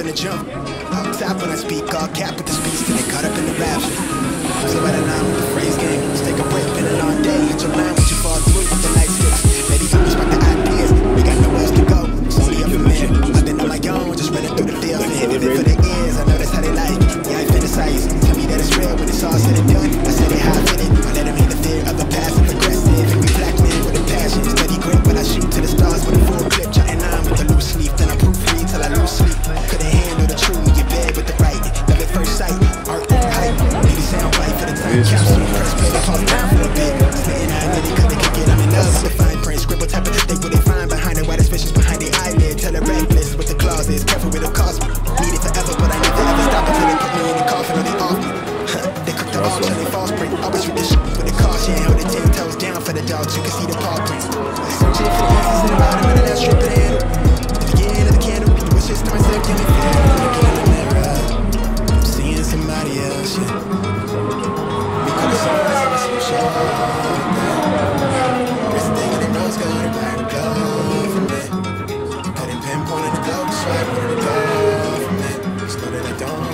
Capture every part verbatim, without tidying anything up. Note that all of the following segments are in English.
finna jump. Up top when I speak, all cap with the speech, till they caught up in the rapture. So at a nine with the phrase game, let's take a break, been a long day. Hit your line, but you fall through with the night sticks. Maybe I'm just the ideas, we got nowhere else to go. It's only up a minute, I've been on my own, just running through the field and hitting it for the ears. I know that's how they like it, yeah, I fantasize. Tell me that it's real when it's all said and done. I said it how I fit it, I let them hear the fear of the past and progressive. And we black men with a passion, steady grip, but I shoot to the stars with a full clip. Jotting nine with a loose leaf, then I proofread till I lose sleep. Couldn't handle the truth, you bed with the right. Love at first sight, art, hype. Maybe sound right for the time capsule. Press play, pause down for a bit. Saying I really couldn't kick it, I'm in love with the fine print. Scribble type of they what they find behind it. Why the suspicious behind the eyelid. Tell it reckless with the clauses. Careful with the cost me. Need it forever, but I never ever stop until they put me in the coffin or they off me. They cook the all till they false print. Always read the shit with the caution. Hold the ten toes down for the dogs. You can see the paw print. Searching for the answers in the bottom of the last strip of the handle. At the end of the candle, you wish it's time to give me feel. Looking in the mirror, I'm seeing somebody else. Yeah. Because it's always some shit. There's a thing in the rose gold and back to go from it. Couldn't pinpoint the globe, so I wanted to go from it. Just know that I don't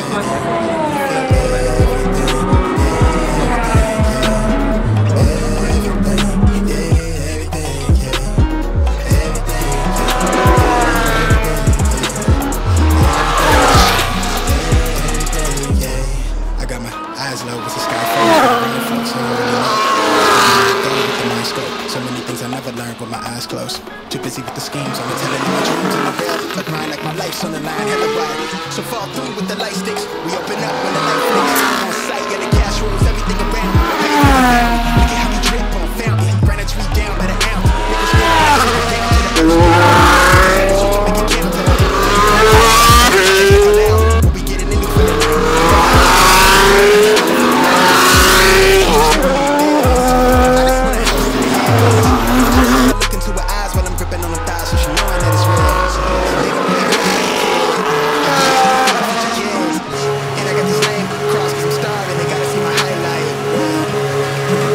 with my eyes closed. Too busy with the schemes, I'm telling you my dreams in the real. But mine like my life's on the line, hella wide. So fall through with the light sticks. We open up when the light flicks. On sight, yeah, the cash rules everything around. Look at how we drip on fountain. Granite tree down by the ounce. Niggas down to the percentage so you make it count. What we getting into for the and I got this name across cause I'm starving, they gotta see my highlight.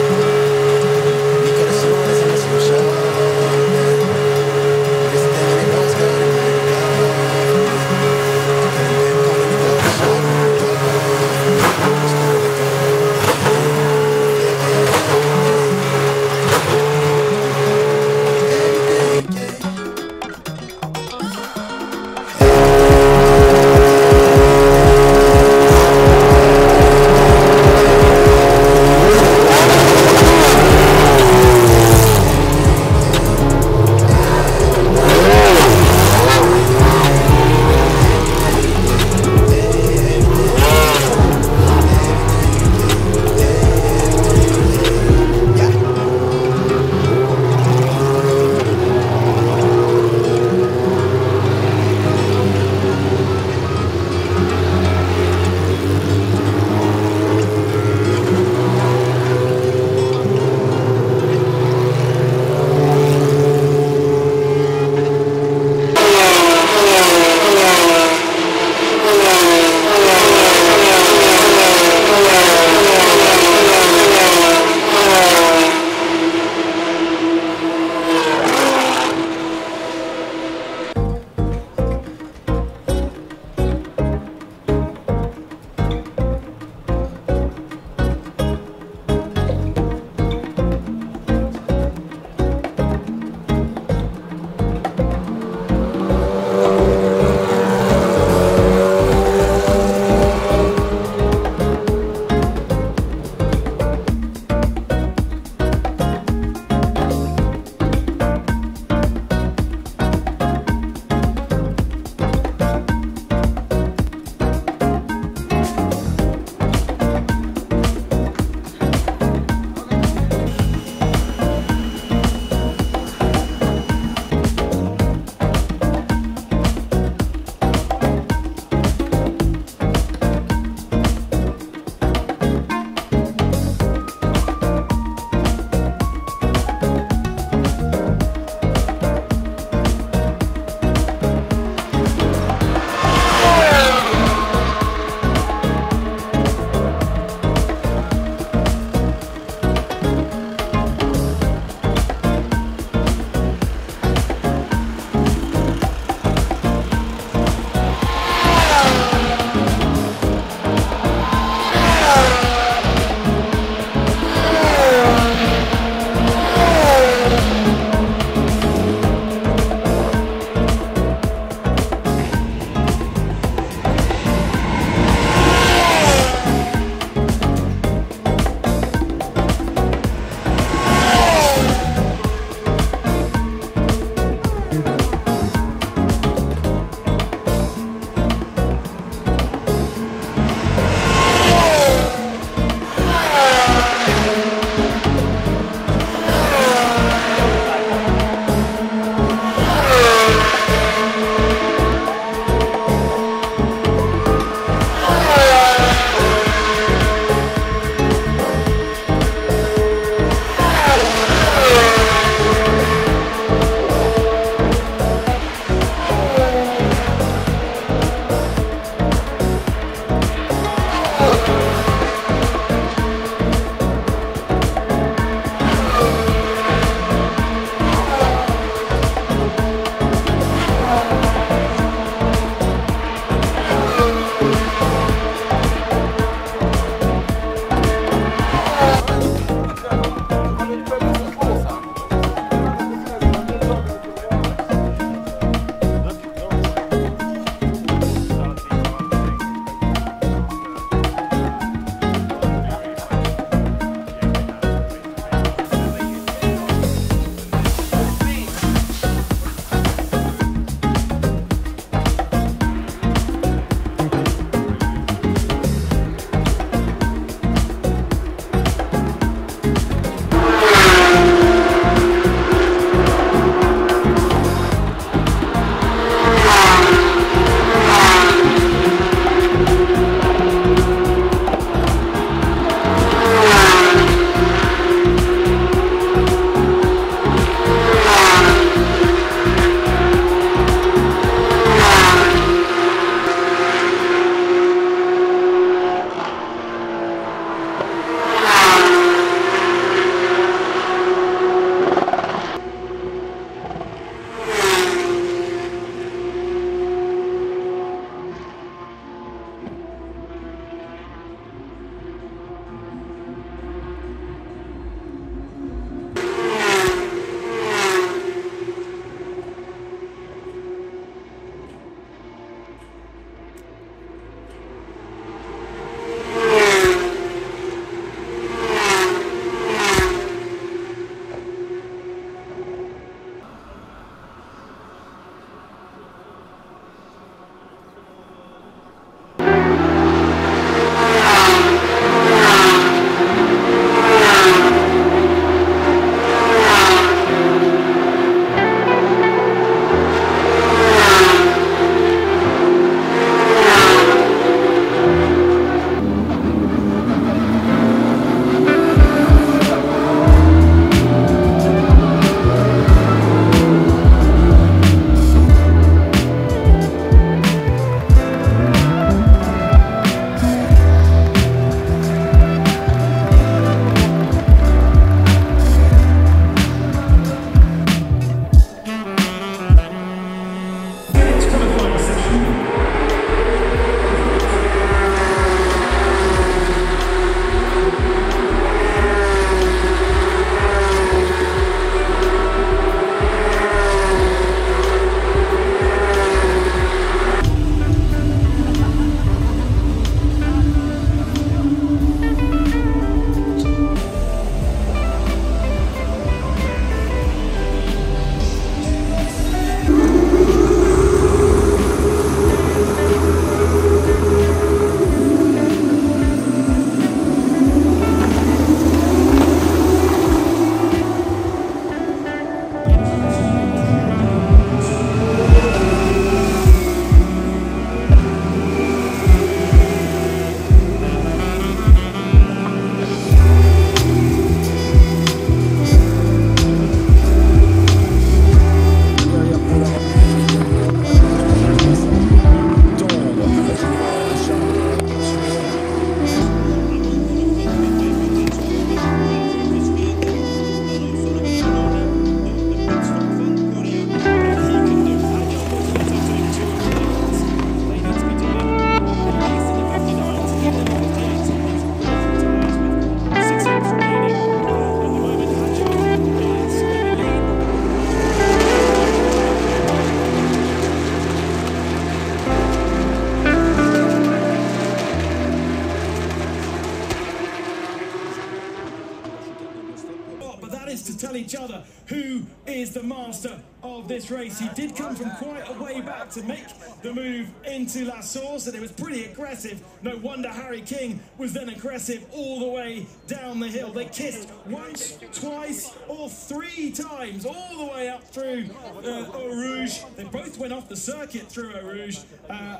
that is to tell each other who is the master of this race. He did come from quite a way back to make the move into La Source, and it was pretty aggressive. No wonder Harry King was then aggressive all the way down the hill. They kissed once, twice, or three times, all the way up through uh, Eau Rouge. They both went off the circuit through Eau Rouge. Uh,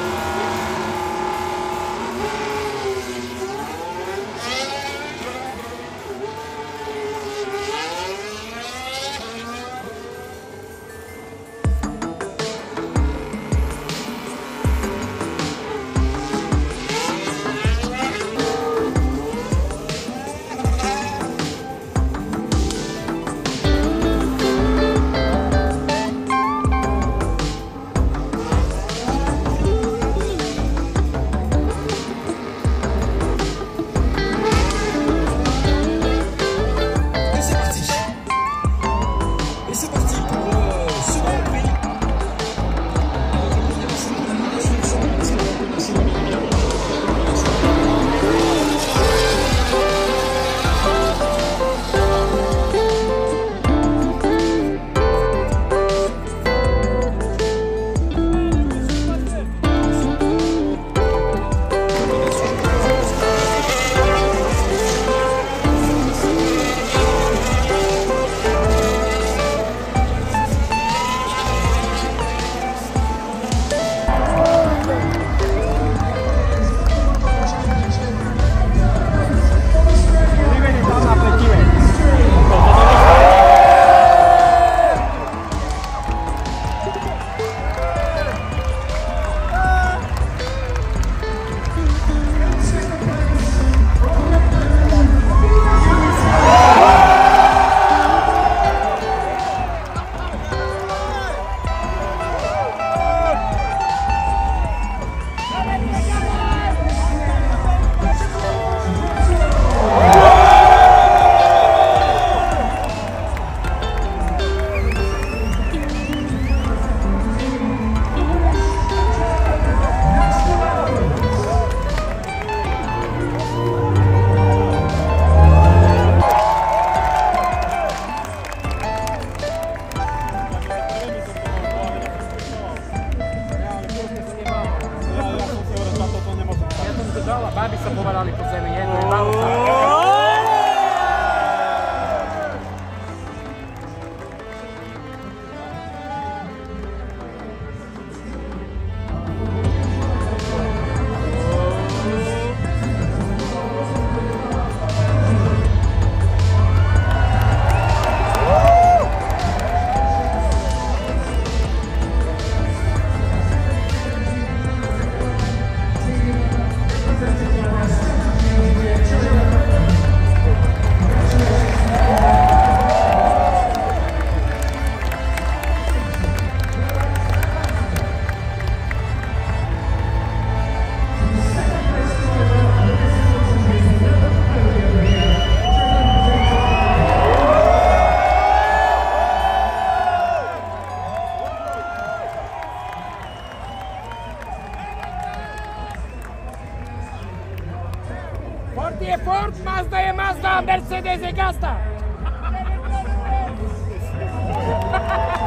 babi sa povalali po zemi, jedno je malo sa... Ford je Ford, Mazda je Mazda, Mercedes je Gazda.